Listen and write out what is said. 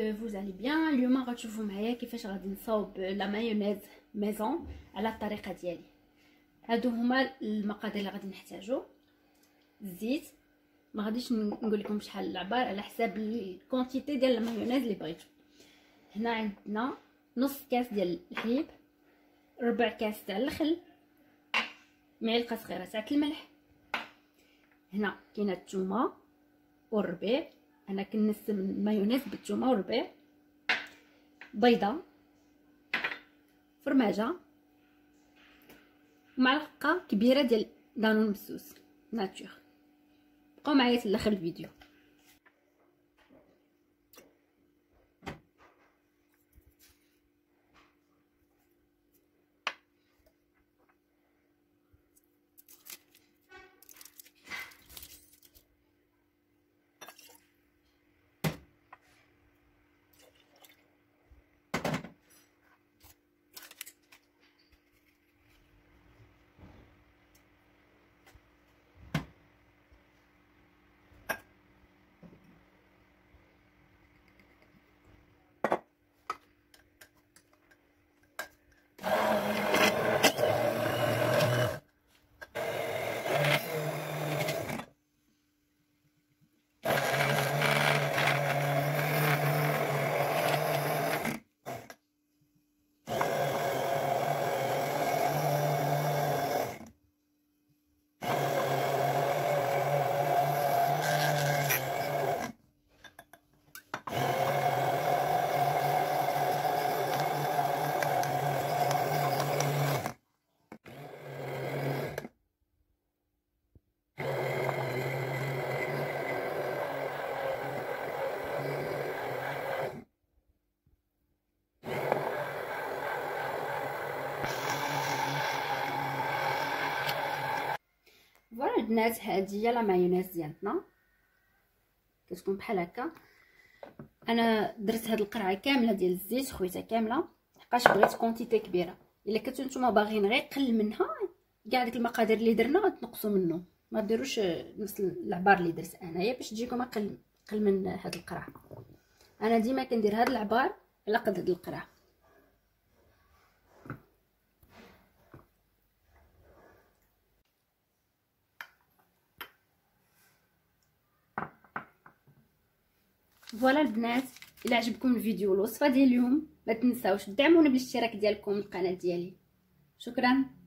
vous allez bien. اليوم غتشوفوا معايا كيفاش غادي نصاوب لا مايونيز ميزون على الطريقه ديالي. هادو هما المقادير اللي غادي نحتاجو. الزيت ما غاديش نقول لكم شحال العبار على حساب الكونتيتي ديال المايونيز اللي بغيتو. هنا عندنا نص كاس ديال الحليب، ربع كاس تاع الخل، معلقه صغيره تاع الملح. هنا كاينه الثومه والربيع، انا كنسم المايونيز بالثومه والربيع، بيضه، فرماجه، معلقه كبيره ديال دانون مسوس ناتور. بقاو معايا حتى لاخر الفيديو. فوالا البنات، هذه هي لا مايونيز ديالنا، كتكون بحال هكا. انا درت هاد القرعه كامله ديال الزيت، خويتها كامله لحقاش بغيت كونتيتي كبيره. الا كنتو نتوما باغيين غير قل منها، كاع ديك المقادير اللي درنا غتنقصوا منه، ما ديروش نفس العبار اللي درت انايا باش تجيكم اقل من هاد القرعه. انا ديما كندير هاد العبار على قد هاد القرعه. فوالا البنات، الا عجبكم الفيديو والوصفه ديال اليوم ما تنساوش تدعموني بالاشتراك ديالكم للقناه ديالي. شكرا.